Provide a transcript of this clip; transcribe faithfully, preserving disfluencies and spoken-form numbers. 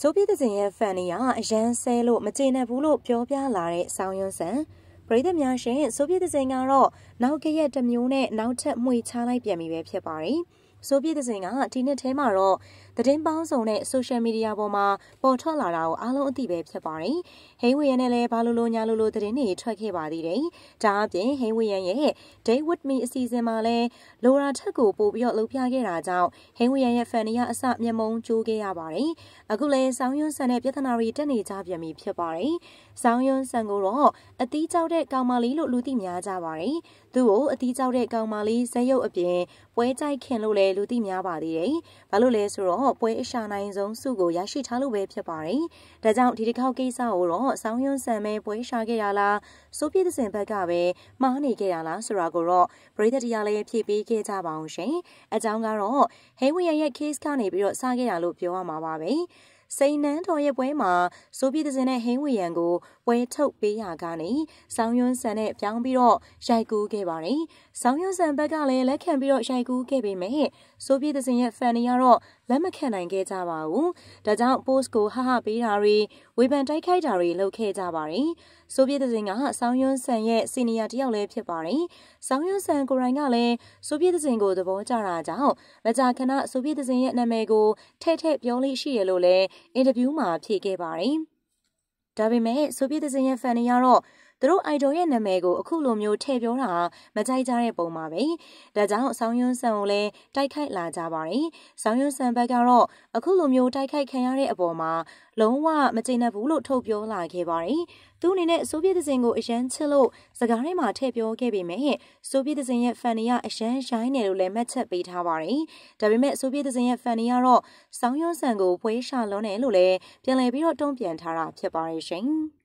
ဆိုဗီယက်ရဲ့ဖန်နီကအရန်ဆဲလို့မကျေနပ်ဘူးလို့ပြောပြလာတဲ့ဆောင်းယွန်းဆန်ပရိသတ်များရှင်ဆိုဗီယက်ကတော့နောက်ကရက်တစ်မျိုးနဲ့နောက်ထပ်မှွေချလိုက်ပြန်ပြီပဲဖြစ်ပါတယ်ဆိုဗီယက်ကဒီနှစ်ထဲမှာတော့သတင်းပေါင်းစုံနဲ့ဆိုရှယ်မီဒီယာပေါ်မှာပေါ်ထွက်လာတာကိုအားလုံးအသိပဲဖြစ်ပါတယ်။ဟိန်းဝီယန်နဲ့လည်းဘာလို့လို့ညာလို့လို့သတင်းတွေထွက်ခဲ့ပါသေးတယ်။ဒါအပြင်ဟိန်းဝီယန်ရဲ့ Day with me အစီအစဉ်မှာလည်းလိုရာထက်ကိုပို့ပြီးတော့လှုပ်ပြခဲ့တာကြောင့်ဟိန်းဝီယန်ရဲ့ဖန်နီကအစမျက်မုံးကျိုးခဲ့ရပါတယ်။အခုလည်းဆောင်းယွန်းဆန်တဲ့ပြဿနာတွေတက်နေကြပြန်ပြီဖြစ်ပါတယ်။ဆောင်းယွန်းဆန်ကိုတော့အတီးကြောက်တဲ့ကောင်မလေးလို့လူသိများကြပါတယ်။သူ့ကိုအတီးကြောက်တဲ့ကောင်မလေးဇက်ရုပ်အပြင်ပွဲကြိုက်ခင်လို့လည်းလူသိများပါသေးတယ်။ဘာလို့လဲဆိုတော့ပွဲအရှာနိုင်ဆုံးစုကိုရရှိထားလို့ပဲဖြစ်ပါတယ်။ဒါကြောင့်ဒီတစ်ခေါက်ကိစ္စကိုတော့ဆောင်းယွန်းဆန်မဲပွဲရှာခဲ့ရလားဆိုပြည့်တဲ့စင်ဘက်ကပဲမှားနေခဲ့ရလားဆိုတာကိုတော့ပရိသတ်တရားလည်းဖြည့်ပေးခဲ့ကြပါအောင်ရှင်။အကြောင်းကတော့ဟိန်းဝီယန်ရဲ့ case ကနေပြီးတော့စခဲ့ရလို့ပြောရမှာပါပဲ။စိန်နန်းတော်ရဲ့ပွဲမှာဆိုဗီယက်နဲ့ဟိန်းဝီယန်ကိုပွဲထုတ်ပေးရကနေဆောင်းယွန်းဆန်နဲ့ပြောင်းပြီးတော့ရိုက်ကူးခဲ့ပါတယ်။ဆောင်းယွန်းဆန်ဘက်ကလည်းလက်ခံပြီးတော့ရိုက်ကူးခဲ့ပေမဲ့ဆိုဗီယက်ရဲ့ဖန်တွေကတော့လက်မခံနိုင်ခဲ့ကြပါဘူး။ဒါကြောင့် post ကိုဟဟပေးတာတွေဝေဖန်တိုက်ခိုက်တာတွေလုပ်ခဲ့ကြပါတယ်။ဆိုဗီယက်ကဆောင်းယွန်းဆန်ရဲ့စီနီယာတယောက်လည်းဖြစ်ပါတယ်။ဆောင်းယွန်းဆန်ကိုယ်တိုင်ကလည်းဆိုဗီယက်ကိုသဘောကျတာကြောင့်မကြာခဏဆိုဗီယက်ရဲ့နာမည်ကိုထဲ့ထဲ့ပြောလို့ရှိရလို့လည်းအင်တာဗျူးမှာဖြေခဲ့ပါတယ်။ဒါပေမဲ့ဆိုဗီယက်ရဲ့ဖန်တွေကတော့သူတို့ idol ရဲ့နာမည်ကိုအခုလိုမျိုးထည့်ပြောတာမကြိုက်ကြတဲ့ပုံပါပဲ။ဒါကြောင့်ဆောင်းယွန်းဆန်ကိုလည်းတိုက်ခိုက်လာကြပါတယ်။ဆောင်းယွန်းဆန်ဘက်ကတော့အခုလိုမျိုးတိုက်ခိုက်ခံရတဲ့အပေါ်မှာလုံးဝမကျေနပ်ဘူးလို့ထုတ်ပြောလာခဲ့ပါတယ်။သူအနေနဲ့ဆိုဗီယက်ကိုအရန်ချစ်လို့စကားထဲမှာထည့်ပြောခဲ့ပေမဲ့ဆိုဗီယက်ရဲ့ဖန်တွေကအရန်ရိုင်းတယ်လို့လည်းမှတ်ချက်ပေးထားပါတယ်။ဒါပေမဲ့ဆိုဗီယက်ရဲ့ဖန်တွေကတော့ဆောင်းယွန်းဆန်ကိုပွဲရှာလုံးတယ်လို့လည်းပြန်လည်ပြီးတော့တုံ့ပြန်ထားတာဖြစ်ပါတယ်ရှင်။